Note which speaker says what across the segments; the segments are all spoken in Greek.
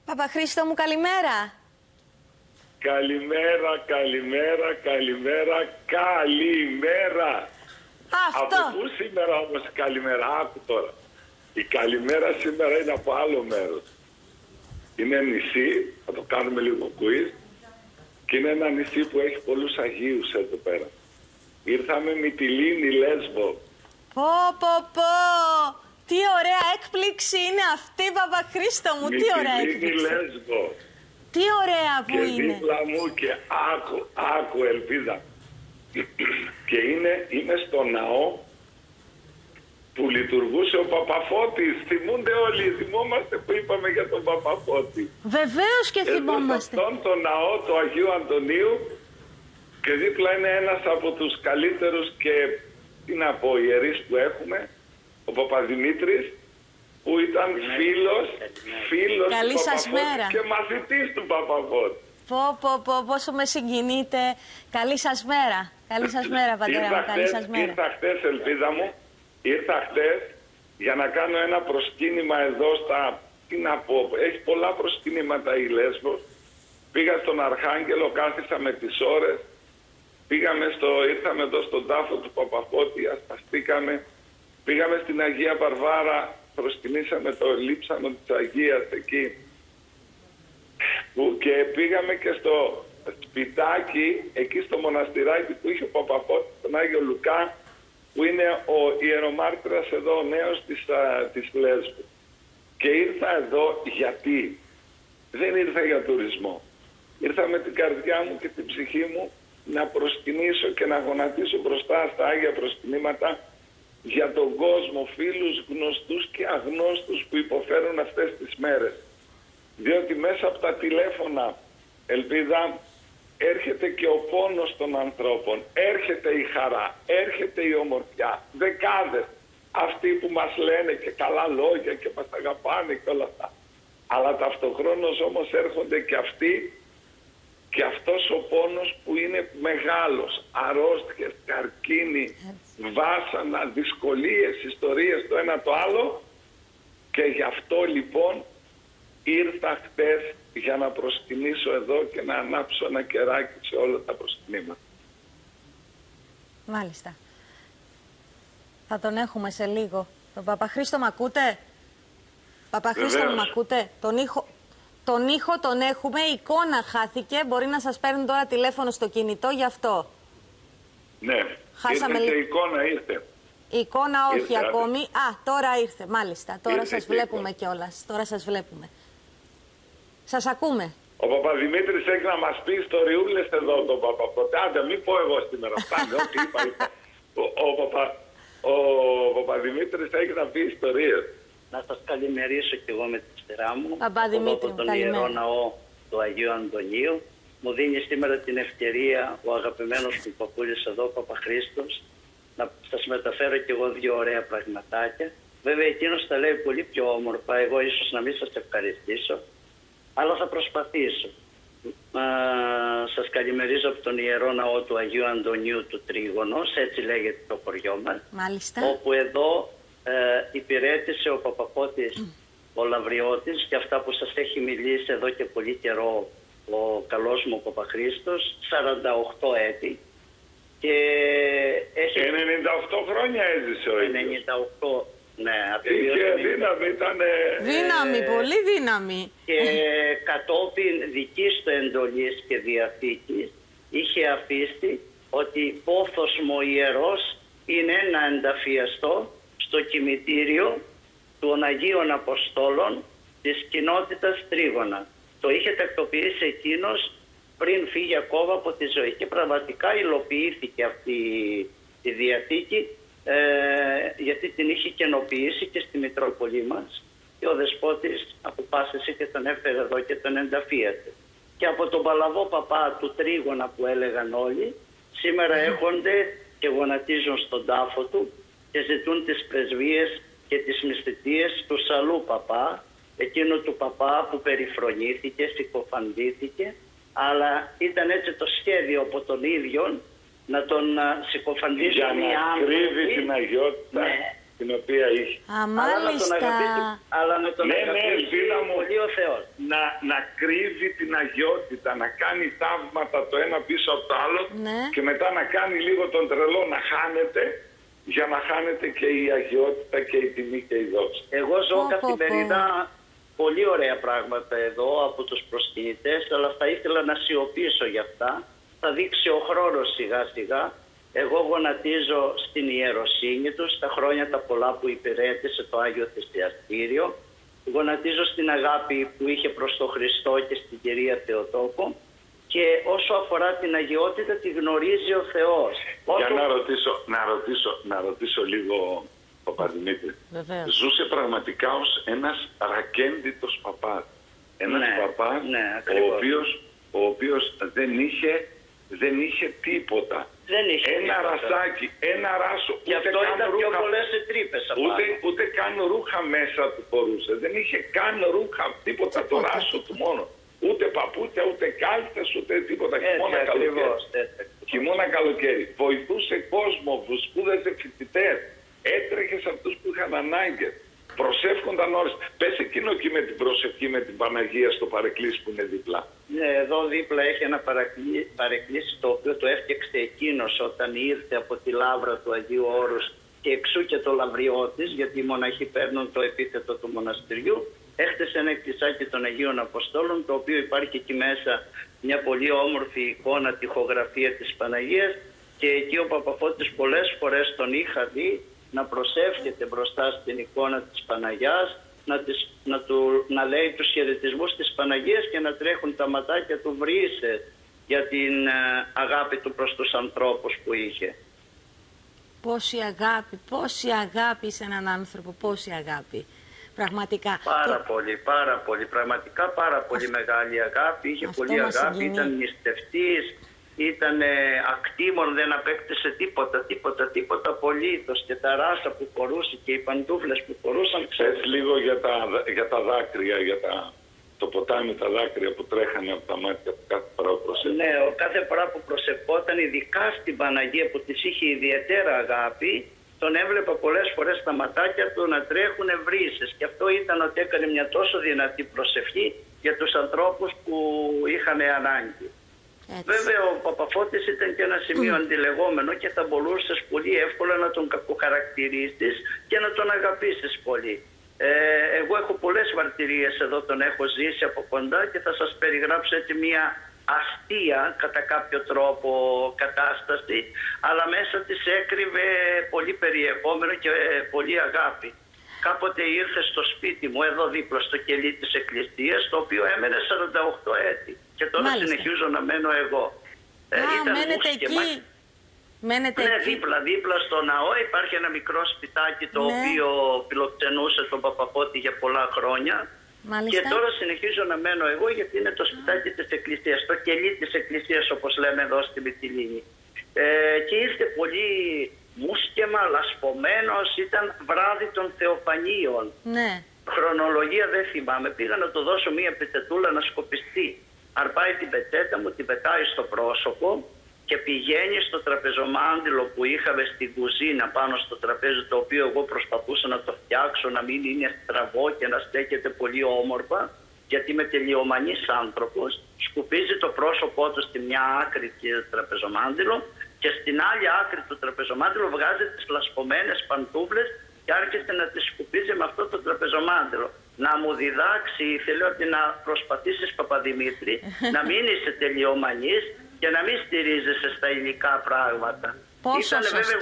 Speaker 1: Παπαχρήστο μου, καλημέρα.
Speaker 2: Καλημέρα, καλημέρα, καλημέρα, καλημέρα.
Speaker 1: Αυτό.
Speaker 2: Από πού σήμερα όμως η καλημέρα? Άκου τώρα. Η καλημέρα σήμερα είναι από άλλο μέρος. Είναι νησί, θα το κάνουμε λίγο quiz. Και είναι ένα νησί που έχει πολλούς Αγίους εδώ πέρα. Ήρθαμε Μυτιλήνη, Λέσβο.
Speaker 1: Πω. Τι ωραία έκπληξη είναι αυτή, Παπαχρήστο μου. Τι ωραία έκπληξη.
Speaker 2: Μυτιλήνη, Λέσβο.
Speaker 1: Τι ωραία που
Speaker 2: και
Speaker 1: είναι.
Speaker 2: Και δίπλα μου και άκου ελπίδα. Και είναι στο ναό που λειτουργούσε ο Παπαφώτης. Θυμούνται όλοι, θυμόμαστε που είπαμε για τον Παπαφώτη.
Speaker 1: Βεβαίως και θυμόμαστε.
Speaker 2: Εδώ στον ναό του Αγίου Αντωνίου και δίπλα είναι ένας από τους καλύτερους και τι να πω ιερείς που έχουμε, ο Παπαδημήτρης, που ήταν φίλος
Speaker 1: Καλή
Speaker 2: του
Speaker 1: σας
Speaker 2: Παπαφώτη
Speaker 1: μέρα.
Speaker 2: και μαθητής του Παπαφώτη.
Speaker 1: Πόσο με συγκινείτε. Καλή σας μέρα. Καλή σας μέρα, πατέρα μου. Καλή σας μέρα.
Speaker 2: Ήρθα χτες, ελπίδα μου, ήρθα χτες για να κάνω ένα προσκύνημα εδώ στα, τι να πω, έχει πολλά προσκυνήματα η Λέσβος. Πήγα στον Αρχάγγελο, κάθισα με τις ώρες, ήρθαμε εδώ στον τάφο του Παπαφώτη, ασπαστήκαμε, πήγαμε στην Αγία Βαρβάρα, προσκυνήσαμε το λείψανο της Αγίας εκεί. Και πήγαμε και στο σπιτάκι, εκεί στο μοναστηράκι που είχε ο Παπαφώτης, τον Άγιο Λουκά, που είναι ο ιερομάρτυρας εδώ, ο νέος της Λέσβου. Και ήρθα εδώ γιατί δεν ήρθα για τουρισμό. Ήρθα με την καρδιά μου και την ψυχή μου να προσκυνήσω και να γονατίσω μπροστά στα Άγια προσκυνήματα για τον κόσμο, φίλους γνωστούς και αγνώστους που υποφέρουν αυτές τις μέρες. Διότι μέσα από τα τηλέφωνα, ελπίδα, έρχεται και ο πόνος των ανθρώπων, έρχεται η χαρά, έρχεται η ομορφιά, δεκάδες αυτοί που μας λένε και καλά λόγια και μας αγαπάνε και όλα αυτά. Αλλά ταυτοχρόνως όμως έρχονται και αυτοί και αυτός ο πόνος που είναι μεγάλος, αρρώστιες, καρκίνοι, βάσανα, δυσκολίες, ιστορίες το ένα το άλλο, και γι' αυτό λοιπόν ήρθα χτες για να προσκυνήσω εδώ και να ανάψω ένα κεράκι σε όλα τα προσκυνήματα.
Speaker 1: Μάλιστα. Θα τον έχουμε σε λίγο. Τον Παπαχρήστο μ' ακούτε? Παπαχρήστο μ' ακούτε? Τον ήχο τον έχουμε, η εικόνα χάθηκε. Μπορεί να σας παίρνει τώρα τηλέφωνο στο κινητό, γι' αυτό.
Speaker 2: Ναι,
Speaker 1: χάσαμε
Speaker 2: ήρθε και η εικόνα, ήρθε.
Speaker 1: Η εικόνα όχι
Speaker 2: ήρθε,
Speaker 1: ακόμη. Τώρα ήρθε, μάλιστα. Τώρα
Speaker 2: ήρθε
Speaker 1: σας βλέπουμε κιόλας. Τώρα σας βλέπουμε. Σας ακούμε.
Speaker 2: Ο Παπαδημήτρης έχει να μας πει ιστοριούλες εδώ τον Παπαφώτη. Άντε, μην πω εγώ σήμερα. Φτάνει, ό,τι είπα. Ο Παπαδημήτρης έχει να πει ιστορίες.
Speaker 3: Να σας καλημερίσω κι εγώ με τη σειρά μου.
Speaker 1: Παπαδημήτρη,
Speaker 3: από τον Ιερό Ναό του Αγίου Αντωνίου. Μου δίνει σήμερα την ευκαιρία ο αγαπημένος μου παππούλης εδώ, ο Παπαχρήστος, να σας μεταφέρω κι εγώ δύο ωραία πραγματάκια. Βέβαια εκείνος τα λέει πολύ πιο όμορφα, εγώ ίσως να μην σας ευχαριστήσω, αλλά θα προσπαθήσω. Σας καλημερίζω από τον Ιερό Ναό του Αγίου Αντωνίου του Τρίγωνος, έτσι λέγεται το χωριό μας.
Speaker 1: Μάλιστα.
Speaker 3: Όπου εδώ υπηρέτησε ο Παπαφώτης ο Λαβριώτης και αυτά που σας έχει μιλήσει εδώ και πολύ καιρό ο καλός μου ο Παπαχρήστος, 48 έτη. Και έχει...
Speaker 2: 98 χρόνια έζησε ο ίδιος.
Speaker 3: 98, ναι.
Speaker 2: Είχε δύναμη, ήταν...
Speaker 1: Δύναμη, πολύ δύναμη.
Speaker 3: Και κατόπιν δικής του εντολής και διαθήκης είχε αφήσει ότι πόθος μου ο ιερός είναι να ενταφιαστώ στο κημητήριο των Αγίων Αποστόλων της κοινότητας Τρίγωνα. Το είχε τακτοποιήσει εκείνος πριν φύγει ακόμα από τη ζωή και πραγματικά υλοποιήθηκε αυτή η διαθήκη, γιατί την είχε κενοποιήσει και στη Μητρόπολη μας και ο Δεσπότης αποφάσισε και τον έφερε εδώ και τον ενταφίασε. Και από τον παλαβό παπά του Τρίγωνα που έλεγαν όλοι, σήμερα έρχονται και γονατίζουν στον τάφο του και ζητούν τις πρεσβείες και τις μυστητείες του Σαλού παπά, εκείνου του παπά που περιφρονήθηκε, συκοφαντήθηκε, αλλά ήταν έτσι το σχέδιο από τον ίδιο να τον συκοφαντήσουν οι άνθρωποι.
Speaker 2: Για να κρύβει την αγιότητα.
Speaker 3: Ναι,
Speaker 2: την οποία είχε.
Speaker 1: Μάλιστα.
Speaker 3: Αλλά με τον αγαπήσει
Speaker 2: Ελπίδα μου,
Speaker 3: πολύ ο Θεός.
Speaker 2: να κρύβει την αγιότητα, να κάνει θαύματα το ένα πίσω από το άλλο,
Speaker 1: Ναι.
Speaker 2: και μετά να κάνει λίγο τον τρελό να χάνεται, για να χάνεται και η αγιότητα και η τιμή και η δόξα.
Speaker 3: Εγώ ζω καθημερινά πολύ ωραία πράγματα εδώ από τους προσκυνητές, αλλά θα ήθελα να σιωπήσω γι' αυτά. Θα δείξει ο χρόνος σιγά σιγά. Εγώ γονατίζω στην ιεροσύνη του, στα χρόνια τα πολλά που υπηρέτησε το Άγιο Θυσιαστήριο. Γονατίζω στην αγάπη που είχε προς τον Χριστό και στην Κυρία Θεοτόκο. Και όσο αφορά την αγιότητα, τη γνωρίζει ο Θεός.
Speaker 2: Για να ρωτήσω λίγο, Παπαδημήτρη.
Speaker 1: Βεβαίως.
Speaker 2: Ζούσε πραγματικά ως ένας ρακέντητος παπάς. Ένας παπάς, ο οποίος δεν είχε τίποτα.
Speaker 3: Δεν είχε
Speaker 2: ένα
Speaker 3: τίποτα.
Speaker 2: ρασάκι, ένα ράσο.
Speaker 3: Γι' αυτό ήταν πιο πολλές τρύπες απάνω.
Speaker 2: Ούτε καν ρούχα μέσα του φορούσε. Δεν είχε καν ρούχα, τίποτα, το ράσο του μόνο. Ούτε παπούτσια, ούτε κάλτσες, ούτε τίποτα. Χειμώνα καλοκαίρι. Βοηθούσε κόσμο, σπούδαζε φοιτητές. Έτρεχε σε αυτούς που είχαν ανάγκες. Προσεύχονταν ώρες. Πες εκείνο εκεί με την προσευχή με την Παναγία στο παρεκκλήσι που είναι δίπλα.
Speaker 3: Ναι, εδώ δίπλα έχει ένα παρεκκλήσι το οποίο το έφτιαξε εκείνος όταν ήρθε από τη λάβρα του Αγίου Όρους και εξού και το λαυριό της, γιατί οι μοναχοί παίρνουν το επίθετο του μοναστηριού. Έχτισε ένα εκκλησάκι των Αγίων Αποστόλων, το οποίο υπάρχει εκεί μέσα μια πολύ όμορφη εικόνα, τοιχογραφία της Παναγίας, και εκεί ο Παπαφώτης πολλές φορές τον είχα δει να προσεύχεται μπροστά στην εικόνα της Παναγιάς, να λέει τους χαιρετισμούς της Παναγίας και να τρέχουν τα ματάκια του βρύσες για την αγάπη του προς τους ανθρώπους που είχε.
Speaker 1: Πόση αγάπη σε έναν άνθρωπο, πόση αγάπη. Πραγματικά.
Speaker 3: Πάρα πολύ, πραγματικά πάρα πολύ μεγάλη αγάπη. Είχε πολύ αγάπη, ήταν νηστευτής, ήταν ακτήμων, δεν απέκτησε τίποτα απολύτως. Και τα ράσα που φορούσε και οι παντούφλες που φορούσαν.
Speaker 2: Ξέρεις λίγο για τα δάκρυα, το ποτάμι, τα δάκρυα που τρέχανε από τα μάτια του κάθε φορά που προσεύχονταν.
Speaker 3: Ναι, κάθε φορά που προσευχόταν, ειδικά στην Παναγία που της είχε ιδιαίτερα αγάπη, τον έβλεπα πολλές φορές στα ματάκια του να τρέχουν βρύσες. Και αυτό ήταν ότι έκανε μια τόσο δυνατή προσευχή για τους ανθρώπους που είχαν ανάγκη. Έτσι. Βέβαια ο Παπαφώτης ήταν και ένα σημείο αντιλεγόμενο και θα μπορούσες πολύ εύκολα να τον κακοχαρακτηρίσεις και να τον αγαπήσεις πολύ. Εγώ έχω πολλές μαρτυρίες εδώ, τον έχω ζήσει από κοντά και θα σας περιγράψω έτσι μια αστεία κατά κάποιο τρόπο κατάσταση, αλλά μέσα της έκρυβε πολύ περιεχόμενο και πολύ αγάπη. Κάποτε ήρθε στο σπίτι μου εδώ δίπλα στο κελί της εκκλησίας, το οποίο έμενε 48 έτη και τώρα συνεχίζω να μένω εγώ.
Speaker 1: Μένετε εκεί. Μένετε εκεί.
Speaker 3: Δίπλα στο ναό υπάρχει ένα μικρό σπιτάκι το οποίο φιλοξενούσε τον Παπαφώτη για πολλά χρόνια.
Speaker 1: Μάλιστα.
Speaker 3: Και τώρα συνεχίζω να μένω εγώ γιατί είναι το σπιτάκι της εκκλησίας, το κελί της εκκλησίας όπως λέμε εδώ στη Μυτιλήνη. Και ήρθε πολύ μουσκεμα, λασπωμένος, ήταν βράδυ των Θεοφανίων.
Speaker 1: Ναι.
Speaker 3: Χρονολογία δεν θυμάμαι, πήγα να του δώσω μία πετσετούλα να σκοπιστεί. Αρπάει την πετσέτα μου, την πετάει στο πρόσωπο και πηγαίνει στο τραπεζομάντιλο που είχαμε στην κουζίνα πάνω στο τραπέζι, το οποίο εγώ προσπαθούσα να το φτιάξω να μην είναι στραβό και να στέκεται πολύ όμορφα, γιατί είμαι τελειομανής άνθρωπος. Σκουπίζει το πρόσωπό του στη μια άκρη του τραπεζομάντιλο και στην άλλη άκρη του τραπεζομάντιλου βγάζει τις λασπωμένες παντούβλες και άρχισε να τις σκουπίζει με αυτό το τραπεζομάντιλο. Να μου διδάξει, ήθελε ότι να προσπαθήσεις, Παπαδημήτρη, να μην είσαι τελειομανής και να μην στηρίζεσαι στα υλικά πράγματα.
Speaker 1: Πόσο σωστό.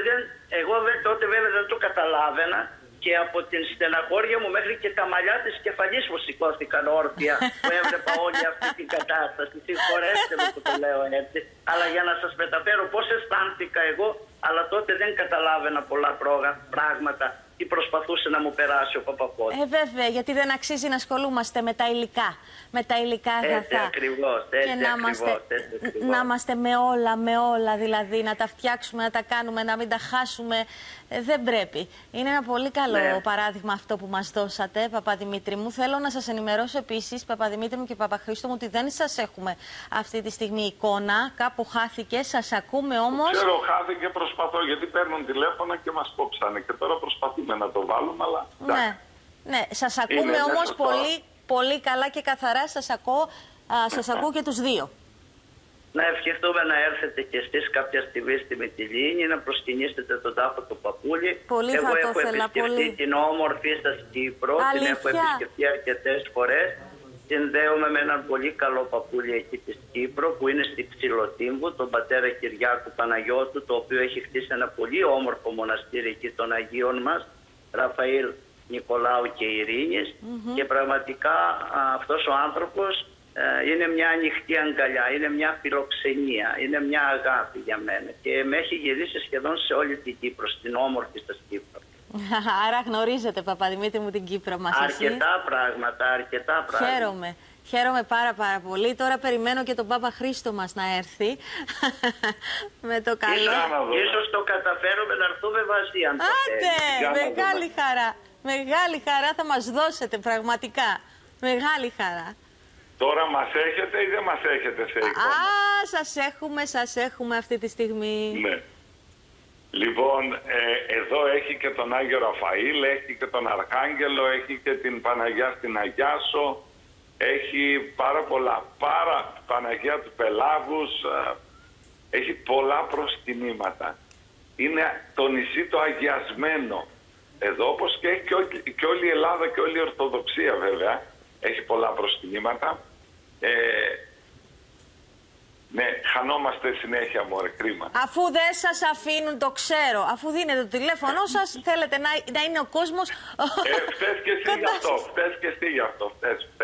Speaker 3: Εγώ τότε βέβαια δεν το καταλάβαινα και από την στεναχώρια μου μέχρι και τα μαλλιά της κεφαλής μου σηκώθηκαν όρθια που έβλεπα όλη αυτή την κατάσταση. Συγχωρέστε με που το λέω έτσι, αλλά για να σας μεταφέρω πώς αισθάνθηκα εγώ, αλλά τότε δεν καταλάβαινα πολλά πράγματα τι προσπαθούσε να μου περάσει ο Παπαφώτης.
Speaker 1: Βέβαια, γιατί δεν αξίζει να ασχολούμαστε με τα υλικά. Με τα υλικά αγαθά.
Speaker 3: Ακριβώς,
Speaker 1: και να είμαστε με όλα, δηλαδή να τα φτιάξουμε, να τα κάνουμε, να μην τα χάσουμε. Δεν πρέπει. Είναι ένα πολύ καλό παράδειγμα αυτό που μας δώσατε, Παπαδημήτρη μου. Θέλω να σας ενημερώσω επίσης, Παπαδημήτρη μου και Παπαχρήστο μου, ότι δεν σας έχουμε αυτή τη στιγμή εικόνα. Κάπου χάθηκε, σας ακούμε όμως.
Speaker 2: Ξέρω, χάθηκε, προσπαθώ, γιατί παίρνουν τηλέφωνα και μας κόψανε. Και τώρα προσπαθούμε να το βάλουμε, αλλά.
Speaker 1: Ναι, σας ακούμε όμως πολύ καλά και καθαρά. Σας ακούω και τους δύο.
Speaker 3: Να ευχηθούμε να έρθετε κι εσείς κάποια στιγμή στη Μυτιλήνη, να προσκυνήσετε τον τάφο του Παπούλη.
Speaker 1: Πολύ
Speaker 3: Εγώ
Speaker 1: θα
Speaker 3: έχω
Speaker 1: το ήθελα,
Speaker 3: επισκεφτεί την όμορφη σας Κύπρο, την έχω επισκεφτεί αρκετές φορές. Συνδέομαι με έναν πολύ καλό παππούλι εκεί της Κύπρου, που είναι στη Ψηλοτύμβου, τον πατέρα Κυριάκου Παναγιώτου, το οποίο έχει χτίσει ένα πολύ όμορφο μοναστήρι εκεί των Αγίων μας, Ραφαήλ, Νικολάου και Ειρήνης. Και πραγματικά αυτός ο άνθρωπος είναι μια ανοιχτή αγκαλιά, είναι μια φιλοξενία, είναι μια αγάπη για μένα και με έχει γυρίσει σχεδόν σε όλη την Κύπρο, στην όμορφη σας Κύπρο.
Speaker 1: Άρα γνωρίζετε, Παπαδημήτρη μου, την Κύπρο μας.
Speaker 3: Αρκετά πράγματα.
Speaker 1: Χαίρομαι πάρα πολύ. Τώρα περιμένω και τον Παπαχρήστο μας να έρθει. Με το καλό.
Speaker 3: Ίσως το καταφέρουμε να έρθουμε μαζί, αν το
Speaker 1: θέλετε. Μεγάλη χαρά θα μας δώσετε, πραγματικά. Μεγάλη χαρά.
Speaker 2: Τώρα μας έχετε ή δεν μας έχετε σε εικόνα?
Speaker 1: Σας έχουμε αυτή τη στιγμή.
Speaker 2: Ναι. Λοιπόν, εδώ έχει και τον Άγιο Ραφαήλ, έχει και τον Αρχάγγελο, έχει και την Παναγιά στην Αγιάσο, έχει πάρα πολλά, Παναγία του Πελάγους, έχει πολλά προσκυνήματα. Είναι το νησί το αγιασμένο εδώ, όπως και έχει και όλη η Ελλάδα και όλη η Ορθοδοξία βέβαια, έχει πολλά προσκυνήματα. Ναι, χανόμαστε συνέχεια, μωρέ, κρίμα.
Speaker 1: Αφού δεν σας αφήνουν, το ξέρω, αφού δίνετε το τηλέφωνο σας, θέλετε να είναι ο κόσμος...
Speaker 2: Φταίς και εσύ γι' αυτό, φταίς και εσύ γι' αυτό.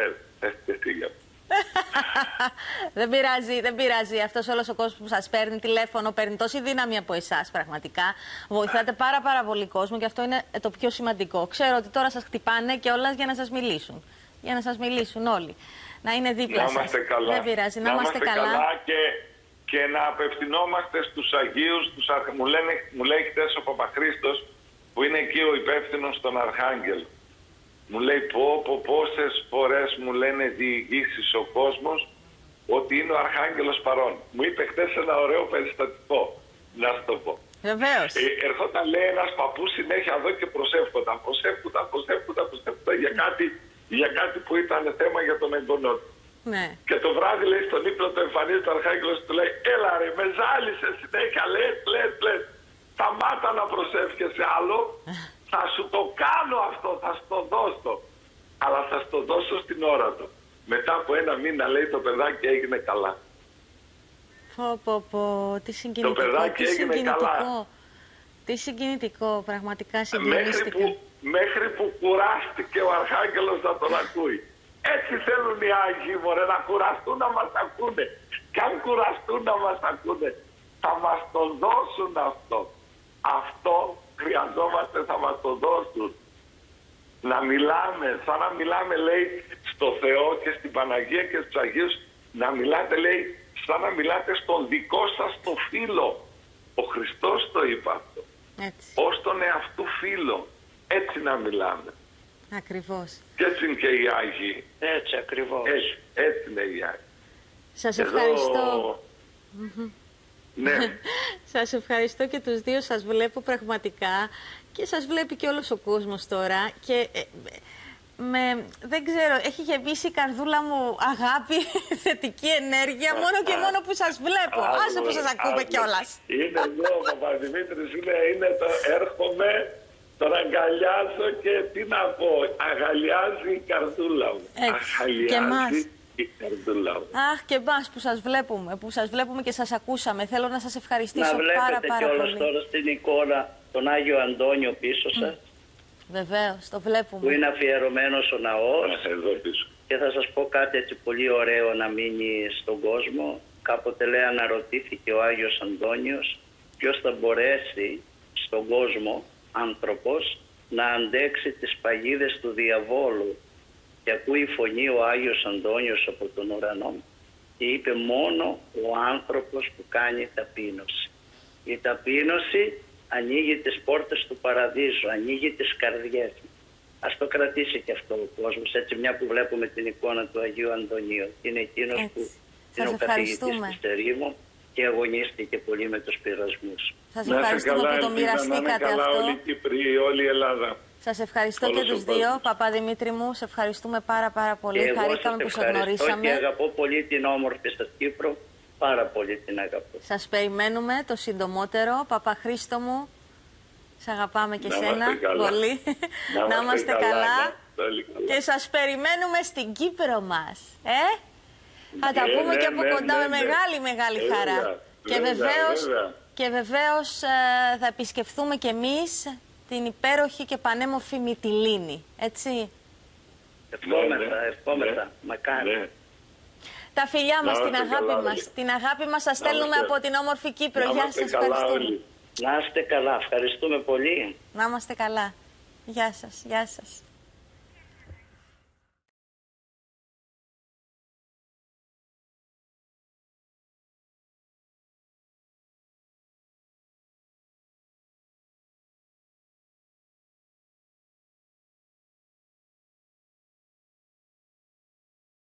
Speaker 1: Δεν πειράζει. Αυτός όλος ο κόσμος που σας παίρνει τηλέφωνο παίρνει τόση δύναμη από εσάς, πραγματικά. Βοηθάτε πάρα πολύ κόσμο και αυτό είναι το πιο σημαντικό. Ξέρω ότι τώρα σας χτυπάνε και όλα για να σας μιλήσουν. Για να σας μιλήσουν όλοι. Να είναι δίπλα σας.
Speaker 2: Να είμαστε καλά.
Speaker 1: Δεν πειράζει, να είμαστε καλά.
Speaker 2: Και να απευθυνόμαστε στους Αγίους. Μου λέει χτες ο Παπαχρήστος, που είναι εκεί ο υπεύθυνος στον Αρχάγγελο. Μου λέει πόσες φορές μου λένε διηγήσεις ο κόσμος ότι είναι ο Αρχάγγελος παρόν. Μου είπε χτες ένα ωραίο περιστατικό, να σου το πω.
Speaker 1: Βεβαίως.
Speaker 2: Ερχόταν, λέει, ένας παππούς συνέχεια εδώ και προσεύχονταν για κάτι που ήταν θέμα για τον εγγονό του.
Speaker 1: Ναι.
Speaker 2: Και το βράδυ, λέει, στον ύπνο του εμφανίζεται ο Αρχάγγελος, του λέει, έλα ρε, με ζάλισε συνέχεια, λες. Σταμάτα να προσεύχεσαι άλλο, θα σου το κάνω αυτό, θα σου το δώσω. Αλλά θα σου το δώσω στην ώρα του. Μετά από ένα μήνα, λέει, το παιδάκι έγινε καλά.
Speaker 1: Τι συγκινητικό.
Speaker 2: Το παιδάκι έγινε καλά.
Speaker 1: Τι συγκινητικό, πραγματικά συγκινητικό.
Speaker 2: Μέχρι που κουράστηκε ο Αρχάγγελος να τον ακούει. Έτσι θέλουν οι Άγιοι, μωρέ, να κουραστούν να μας ακούνε. Κι αν κουραστούν να μας ακούνε, θα μας το δώσουν αυτό. Αυτό χρειαζόμαστε, θα μας το δώσουν. Να μιλάμε, σαν να μιλάμε, λέει, στο Θεό και στην Παναγία και στους Αγίους, να μιλάτε, λέει, σαν να μιλάτε στον δικό σας το φίλο. Ο Χριστός το είπε αυτό.
Speaker 1: Έτσι.
Speaker 2: Ως τον εαυτού φίλο. Έτσι να μιλάμε.
Speaker 1: Ακριβώς.
Speaker 2: Και έτσι είναι και οι Άγιοι.
Speaker 3: Έτσι ακριβώς.
Speaker 2: Έτσι είναι οι Άγιοι.
Speaker 1: Σας ευχαριστώ.
Speaker 2: Ναι.
Speaker 1: Σας ευχαριστώ και τους δύο, σας βλέπω πραγματικά και σας βλέπει και όλος ο κόσμος τώρα και δεν ξέρω, έχει γεμίσει η καρδούλα μου αγάπη, θετική ενέργεια, μόνο και μόνο που σας βλέπω. Άσε που σας ακούμε κιόλας.
Speaker 2: Είναι εδώ ο Παπαδημήτρης, έρχομαι, τον αγκαλιάζω και τι να πω, αγαλιάζει η καρδούλα μου.
Speaker 1: Και εμάς.
Speaker 2: Η καρδούλα μου.
Speaker 1: Αχ, και εμάς που σας βλέπουμε και σας ακούσαμε. Θέλω να σας ευχαριστήσω πάρα πολύ.
Speaker 3: Να βλέπετε κιόλας τώρα στην εικόνα τον Άγιο Αντώνιο πίσω σας.
Speaker 1: Βεβαίως, το βλέπουμε.
Speaker 3: Που είναι αφιερωμένος ο ναός.
Speaker 2: Εδώ πίσω.
Speaker 3: Και θα σας πω κάτι έτσι πολύ ωραίο να μείνει στον κόσμο. Κάποτε, λέει, αναρωτήθηκε ο Άγιος Αντώνιος ποιος θα μπορέσει στον κόσμο, άνθρωπος, να αντέξει τις παγίδες του διαβόλου και ακούει φωνή ο Άγιος Αντώνιος από τον ουρανό και είπε μόνο ο άνθρωπος που κάνει ταπείνωση. Η ταπείνωση ανοίγει τις πόρτες του παραδείσου, ανοίγει τις καρδιές. Ας το κρατήσει και αυτό ο κόσμος, έτσι μια που βλέπουμε την εικόνα του Αγίου Αντωνίου. Είναι εκείνος που είναι ο καθηγητής της ερήμου και αγωνίστηκε πολύ με τους πειρασμούς.
Speaker 1: Σας ευχαριστούμε που το μοιραστήκατε αυτό.
Speaker 2: Όλη η Κύπρη, όλη η Ελλάδα.
Speaker 1: Σας ευχαριστώ και τους δύο. Παπαδημήτρη μου, σε ευχαριστούμε πάρα πολύ. Χαρήκαμε που σε γνωρίσαμε.
Speaker 3: Και αγαπώ πολύ την όμορφη σας Κύπρο. Πάρα πολύ την αγαπώ.
Speaker 1: Σας περιμένουμε το συντομότερο. Παπαχρήστο μου, σε αγαπάμε και σένα πολύ. Να είμαστε καλά. Και σας περιμένουμε στην Κύπρο μας. Θα τα πούμε και από κοντά με μεγάλη χαρά. Και βεβαίως θα επισκεφθούμε κι εμείς την υπέροχη και πανέμορφη Μυτιλήνη. Έτσι.
Speaker 3: Ευχόμεθα. Μακάρι.
Speaker 1: Τα φιλιά μας, την αγάπη μας. Την αγάπη μας σας στέλνουμε από την όμορφη Κύπρο. Γεια σας, ευχαριστούμε.
Speaker 3: Να είστε καλά, ευχαριστούμε πολύ.
Speaker 1: Να είμαστε καλά. Γεια σας.